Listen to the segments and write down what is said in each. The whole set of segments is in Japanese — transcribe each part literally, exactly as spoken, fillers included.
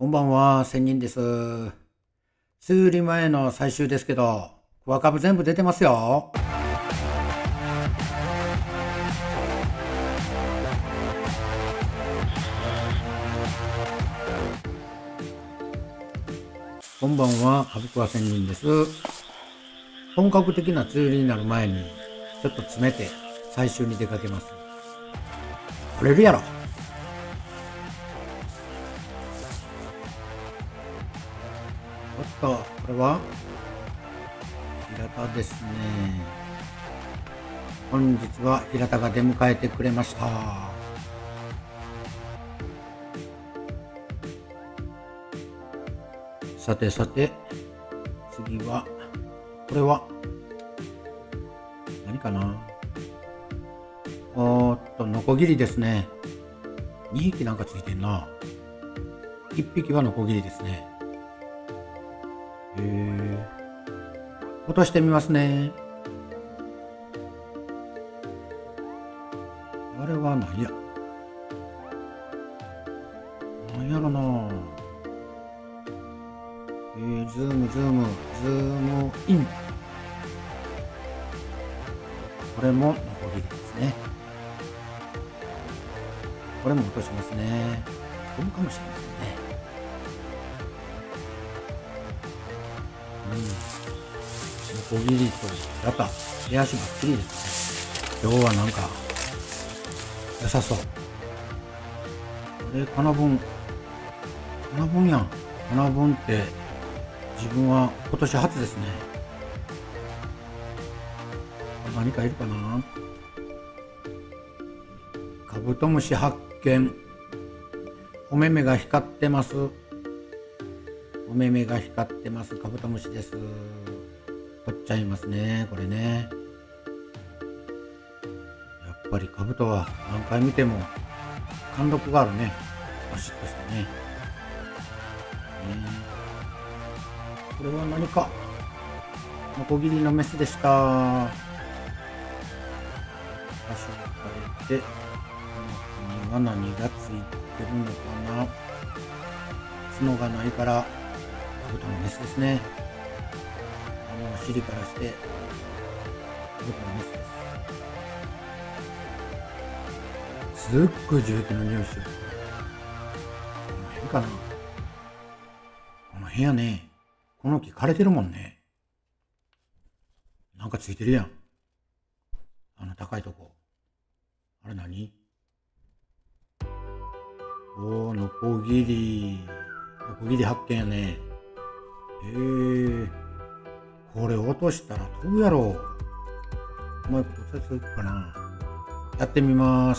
こんばんは、仙人です。梅雨入り前の最終ですけど、クワカブ全部出てますよ。こんばんは、アブクワ仙人です。本格的な梅雨入りになる前に、ちょっと詰めて最終に出かけます。取れるやろ。おっと、これは平田ですね。本日は平田が出迎えてくれました。さてさて、次は、これは、何かな。おーっと、ノコギリですね。にひきなんかついてんな。いっぴきはノコギリですね。へえ。落としてみますね。あれは何や。何やろな。えー、ズームズームズームイン。これもノコギリですね。これも落としますね。飛ぶかもしれませんね。うん。ノコギリとラタ、手足ばっちりですね。今日はなんか良さそう。あれ、かなぶん。かなぶんやん。かなぶんって自分は今年初ですね。何かいるかな。カブトムシ発見。お目目が光ってます。お目目が光ってます。カブトムシです。取っちゃいますね、これね。やっぱりカブトは何回見ても貫禄があるね。バシッとしてね。ね、これは何か。ノコギリのメスでした。場所を変えて、この木には何がついてるのかな。角がないからカブトのメスですね。あの尻からしてカブトのメスです。すっごい樹液の匂いしてる。この辺かな。この辺やね。この木枯れてるもんね。なんかついてるやん。あの高いとこ。あれ何？おー、ノコギリ。ノコギリ発見やね。へえ。これ落としたら飛ぶやろ。うまいこと落とせるかな。やってみます。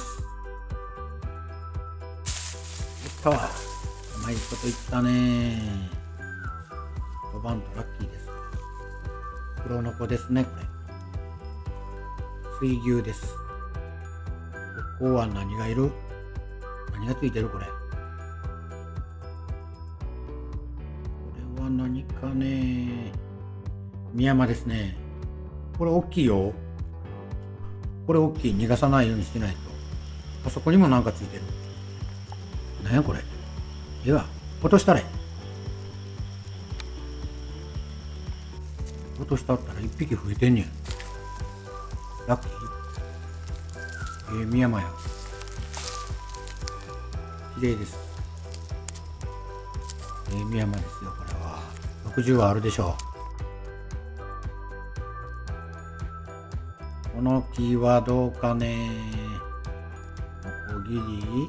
やった。うまいこといったね。飛ばんとラッキーです。黒ノコですね、これ。水牛です。ここは何がいる？何がついてるこれ。これは何かね。ミヤマですね。これ大きいよ。これ大きい。逃がさないようにしないと。あそこにもなんかついてる。何やこれ。では、落としたれ。落としたったら一匹増えてんねん。ラッキー。えー、ミヤマや。綺麗です。えー、ミヤマですよ、これは。ろくじゅうはあるでしょう。この木はどうかね。ノコギリ。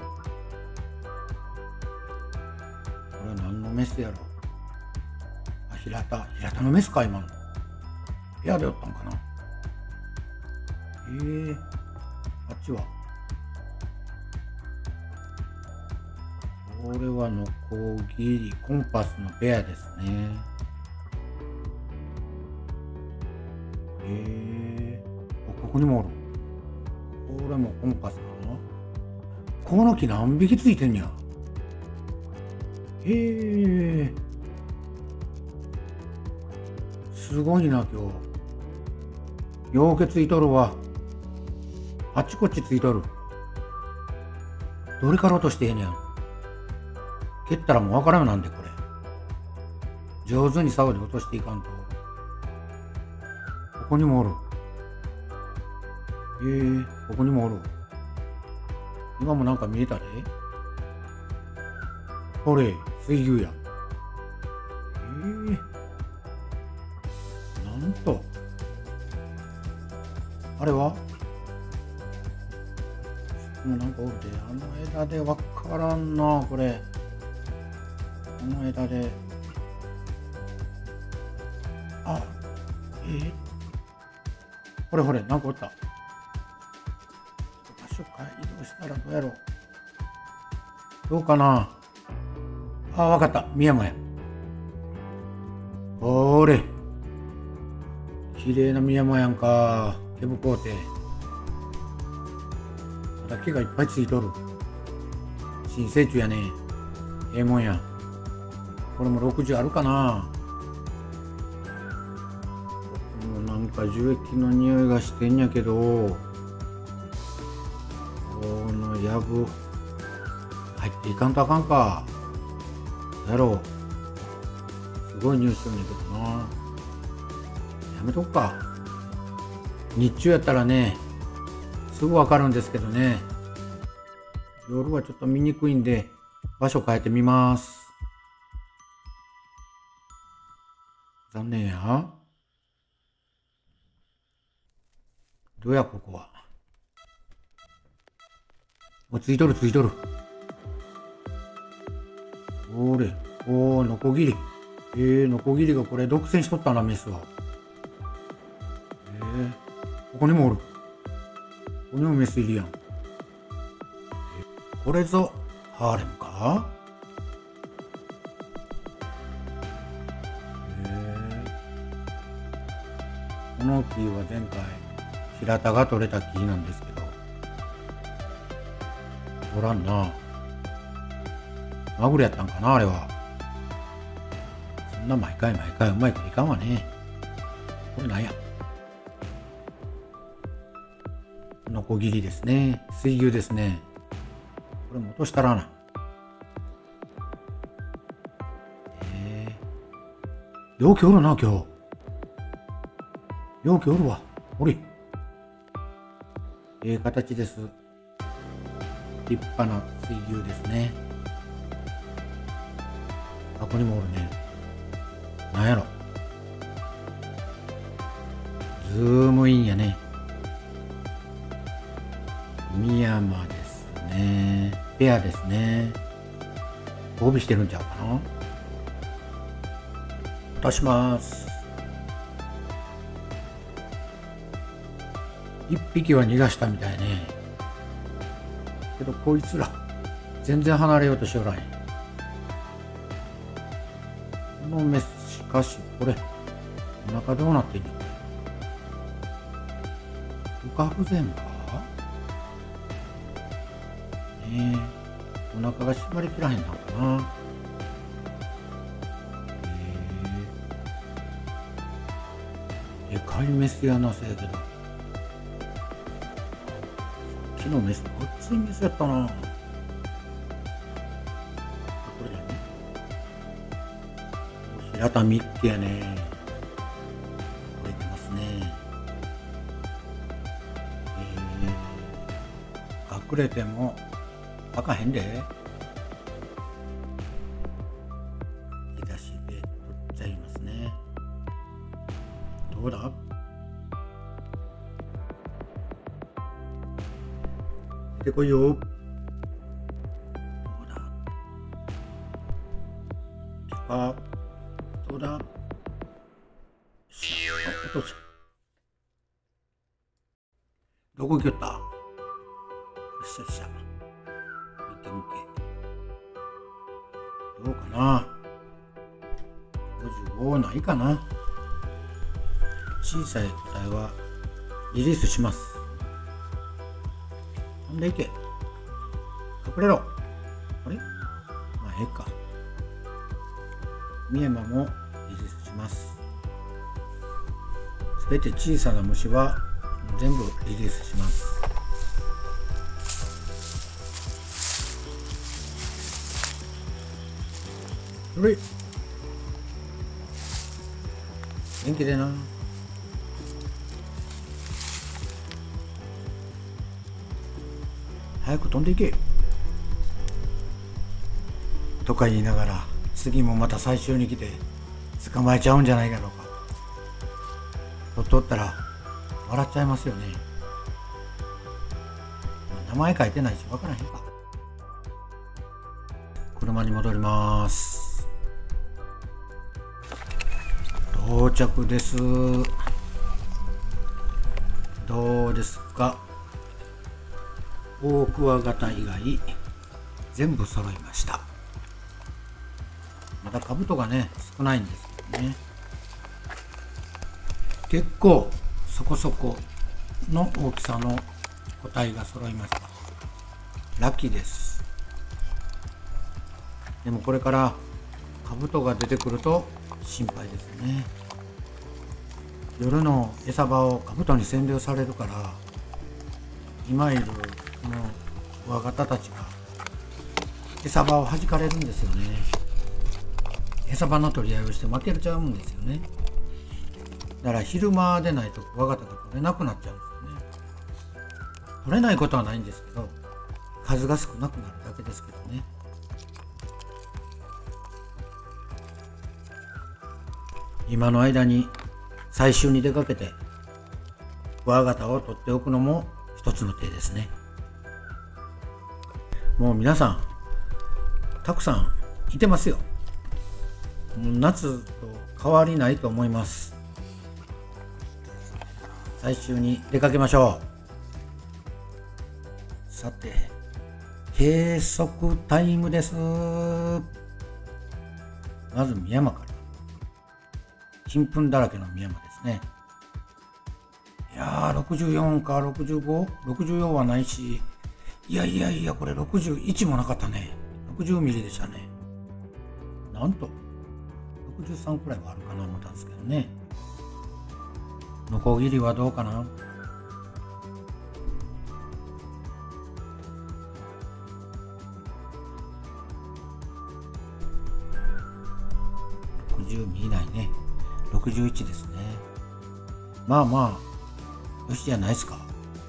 これは何のメスやろ。あ、平田。平田のメスか、今の。部屋でおったんかな。えー、あっちは。これはノコギリ、コンパスのペアですね。えー、ここにもおる。これもコンパスなの。この木何匹ついてんや。へえー、すごいな、今日。ようけついとるわ。あっちこっちついとる。どれから落としてええねや。 蹴ったらもうわからんなんで、これ。上手に竿で落としていかんと。ここにもおる。えー、ここにもおる。今もなんか見えたで。これ、水牛や。えー、なんと。あれはもうなんかおるで。あの枝でわからんな、これ。この枝で。あ、えー、ほれほれ、なんかおった。場所か移動したらどうやろう。どうかな。あ、わかった。深山や。ほれ。綺麗な深山やんか。毛深うて。まだ毛がいっぱいついとる。新成虫やね。ええもんや。これもろくじゅうあるかな。もうなんか樹液の匂いがしてんやけど、このやぶ入っていかんとあかんか。やろう。すごい匂いしてるんやけどな。やめとくか。日中やったらね、すぐわかるんですけどね。夜はちょっと見にくいんで、場所変えてみます。残念や。どうや、ここは。お、ついとるついとる。おれ、おー、ノコギリ。えー、ノコギリがこれ独占しとったな、メスは。えー、ここにもおる。ここにもメスいるやん。えー、これぞ、ハーレムか。えー、この木は前回、平田が取れた木なんですけど、おらんな。マグロやったんかな、あれは。そんな毎回毎回うまいこといかんわね。これなんや。ノコギリですね。水牛ですね。これも落としたらな。えー、ようきおるな、今日。ようきおるわ。おり。ええ形です。立派な水牛ですね。ここにもおるね。なんやろ。ズームインやね。深山ですね。ペアですね。交尾してるんちゃうかな。落とします。一匹は逃がしたみたいね。けどこいつら全然離れようとしおらんや。このメス、しかしこれお腹どうなってんの。不可不全かねえ。お腹が締まりきらへんのかな。えー、でかいメスやなせやけど、昨日メスごっついメスやったな。これだね。平田ミッキやね。これてますね。えー、隠れてもあかへんで。引き出しで取っちゃいますね。どうだ。出てこいよ。どうだ。あ、どうだ。しゃ、落とす。どこ行きよった。よっしゃよっしゃ。見てみて。どうかな。ごじゅうごないかな。小さい個体はリリースします。なんでいけ。隠れろ。あれ、まあええか。深山もリリースします。すべて小さな虫は全部リリースします。 それ元気でな。早く飛んでいけ。とか言いながら次もまた最終に来て捕まえちゃうんじゃないかろうか。とっとったら笑っちゃいますよね。名前書いてないし分からへんか。車に戻ります。到着です。どうですか。大クワガタ以外全部揃いました。まだ兜がね少ないんですけどね、結構そこそこの大きさの個体が揃いました。ラッキーです。でもこれから兜が出てくると心配ですね。夜の餌場を兜に占領されるから、今いるこのクワガタたちが餌場を弾かれるんですよね。餌場の取り合いをして負けちゃうんですよね。だから昼間でないとクワガタが取れなくなっちゃうんですよね。取れないことはないんですけど、数が少なくなるだけですけどね。今の間に採集に出かけてクワガタを取っておくのも一つの手ですね。もう皆さんたくさんいてますよ。夏と変わりないと思います。採集に出かけましょう。さて、計測タイムです。まずミヤマから。金粉だらけのミヤマですね。いやー、ろくじゅうよんかろくじゅうご、ろくじゅうよんはないし、いやいやいや、これろくじゅういちもなかったね。ろくじゅうミリでしたね。なんとろくじゅうさんくらいはあるかな思ったんですけどね。ノコギリはどうかな。ろくじゅうミリ台ね。ろくじゅういちですね。まあまあよしじゃないですか。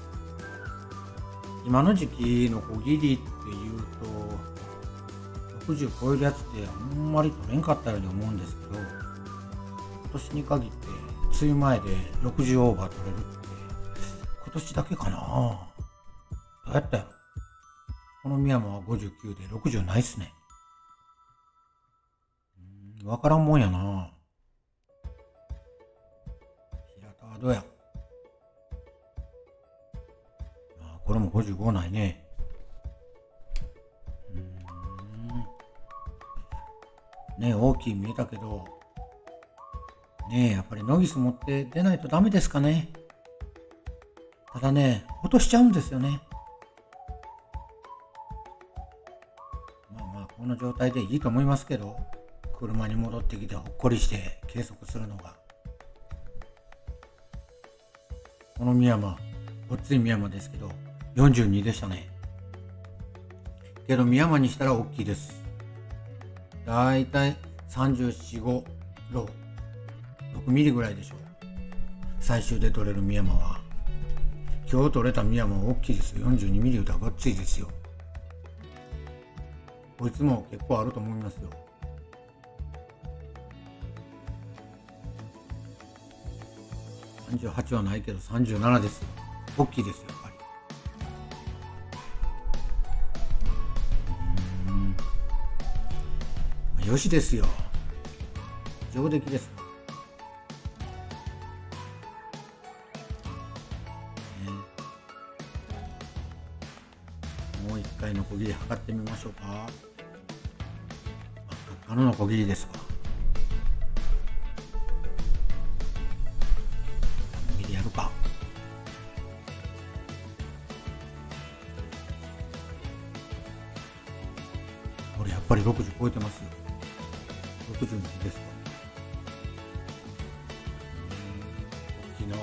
今の時期のこぎりっていうとろくじゅう超えるやつってあんまり取れんかったように思うんですけど、今年に限って梅雨前でろくじゅうオーバー取れるって今年だけかな。どうやったやろ。このミヤマはごじゅうきゅうでろくじゅうないっすね。うん、わからんもんやな。平田はどうや。あ、これもごじゅうごないね。ねえ、大きい見えたけど、ねえ、やっぱりノギス持って出ないとダメですかね。ただね、落としちゃうんですよね。まあまあ、この状態でいいと思いますけど、車に戻ってきてほっこりして計測するのが。このミヤマ、ごっついミヤマですけど、よんじゅうにでしたね。けどミヤマにしたら大きいです。だいたいさんじゅうよん、ご、ろくミリぐらいでしょう。最終で取れるミヤマは。今日取れたミヤマは大きいですよ。よんじゅうにミリだがっついですよ。こいつも結構あると思いますよ。さんじゅうはちはないけどさんじゅうななですよ。大きいですよ、やっぱり。よしですよ。上出来です、ね。もう一回のこぎり測ってみましょうか。赤ののこぎりですわ。ミリやるか。これやっぱりろくじゅう超えてますよ。ろくじゅうにですか。大きいな。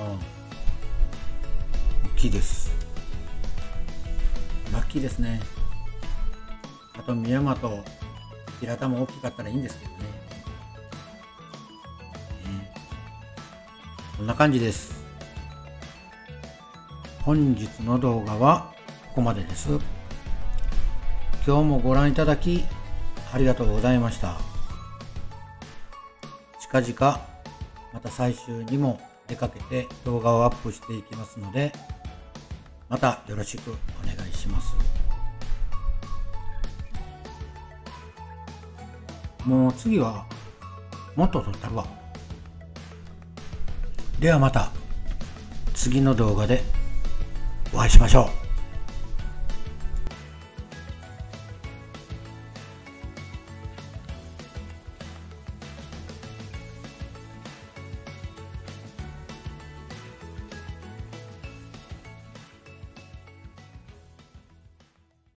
大きいです。ラッキーですね。あとミヤマと平田も大きかったらいいんですけどね。ね、こんな感じです。本日の動画はここまでです。今日もご覧いただきありがとうございました。近々また最終にも出かけて動画をアップしていきますので、またよろしくお願いします。もう次はもっと撮ったるわ。ではまた次の動画でお会いしましょう。